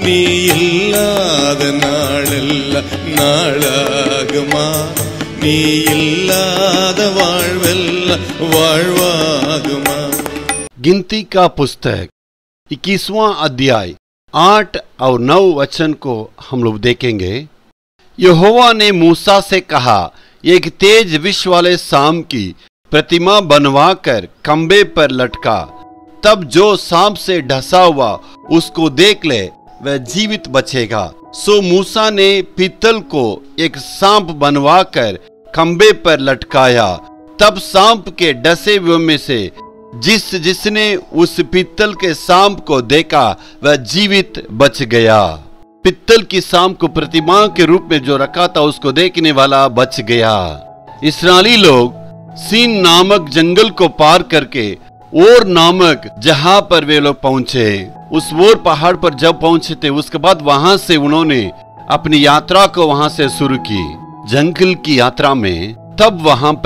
நீ இல்லாத நாளெல்லாம் நாளாகுமா, நீ இல்லாத வாழ்வெல்லாம் வாழ்வாகுமா। गिनती का पुस्तक 21वां अध्याय 8 और 9 वचन को हम लोग देखेंगे। यहोवा ने मूसा से कहा, एक तेज विष वाले सांप की प्रतिमा बनवाकर खंबे पर लटका, तब जो सांप से ढसा हुआ उसको देख ले वह जीवित बचेगा। सो मूसा ने पीतल को एक सांप बनवाकर खंबे पर लटकाया, तब सांप के डसे हुए में से जिसने उस पित्तल के सांप को देखा वह जीवित बच गया। पित्तल की सांप को प्रतिमा के रूप में जो रखा था उसको देखने वाला बच गया। इस्राएली लोग सीन नामक जंगल को पार करके और नामक जहां पर वे लोग पहुंचे, उस वोर पहाड़ पर जब पहुंचे थे उसके बाद वहां से उन्होंने अपनी यात्रा को वहां से शुरू की, जंगल की यात्रा में। तब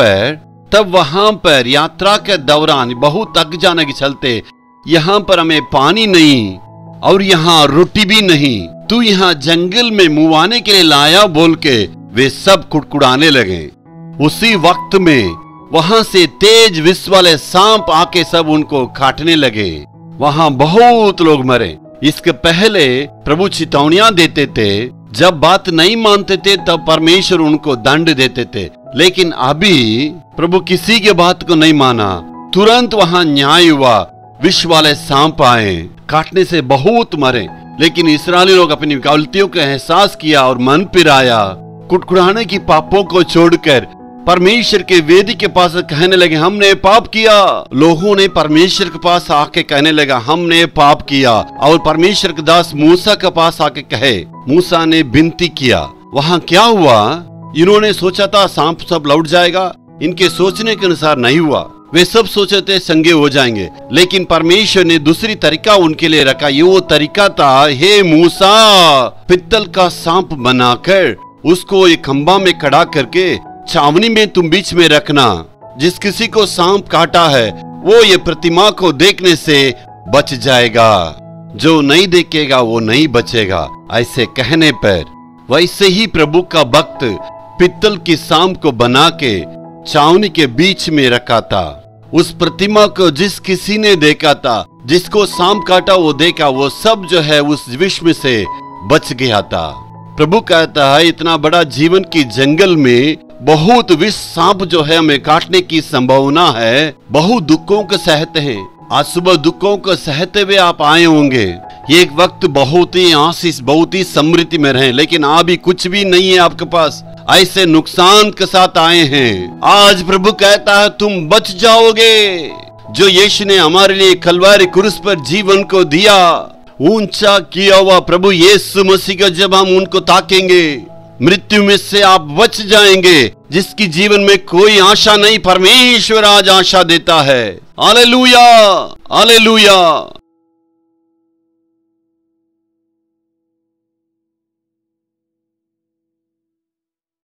वहां पर यात्रा के दौरान बहुत थक जाने के चलते यहाँ पर हमें पानी नहीं और यहाँ रोटी भी नहीं, तू यहाँ जंगल में मुंह आने के लिए लाया बोल के वे सब कुड़कुड़ाने लगे। उसी वक्त में वहां से तेज विष वाले सांप आके सब उनको काटने लगे। वहां बहुत लोग मरे। इसके पहले प्रभु चेतावनियां देते थे, जब बात नहीं मानते थे तब परमेश्वर उनको दंड देते थे, लेकिन अभी प्रभु किसी के बात को नहीं माना। तुरंत वहां न्याय हुआ, विष वाले सांप आए, काटने से बहुत मरे। लेकिन इस्राएली लोग अपनी गलतियों का एहसास किया और मन पिराया, कुटकुड़ाने की पापों को छोड़कर परमेश्वर के वेदी के पास कहने लगे हमने पाप किया। लोगों ने परमेश्वर के पास आके कहने लगा हमने पाप किया, और परमेश्वर के दास मूसा के पास आके कहे, मूसा ने विनती किया। वहां क्या हुआ, इन्होंने सोचा था सांप सब लौट जाएगा, इनके सोचने के अनुसार नहीं हुआ। वे सब सोचे थे संगे हो जाएंगे, लेकिन परमेश्वर ने दूसरी तरीका उनके लिए रखा। ये वो तरीका था, हे मूसा, पित्तल का सांप बनाकर उसको एक खंबा में खड़ा करके छावनी में तुम बीच में रखना। जिस किसी को सांप काटा है वो ये प्रतिमा को देखने से बच जाएगा, जो नहीं देखेगा वो नहीं बचेगा। ऐसे कहने पर वैसे ही प्रभु का भक्त पित्तल की सांप को बना के छावनी के बीच में रखा था। उस प्रतिमा को जिस किसी ने देखा था, जिसको सांप काटा वो देखा, वो सब जो है उस विष में से बच गया था। प्रभु कहता है इतना बड़ा जीवन की जंगल में बहुत विष सांप जो है हमें काटने की संभावना है। बहुत दुखों को सहते हैं, आज सुबह दुखों को सहते हुए आप आए होंगे। एक वक्त बहुत ही आशीष, बहुत ही समृद्धि में रहे, लेकिन अभी कुछ भी नहीं है आपके पास, ऐसे नुकसान के साथ आए हैं। आज प्रभु कहता है तुम बच जाओगे। जो यीशु ने हमारे लिए कलवारी क्रूस पर जीवन को दिया, ऊंचा किया हुआ प्रभु यीशु मसीह का जब हम उनको ताकेंगे, मृत्यु में से आप बच जाएंगे। जिसकी जीवन में कोई आशा नहीं, परमेश्वर आज आशा देता है। Hallelujah, hallelujah.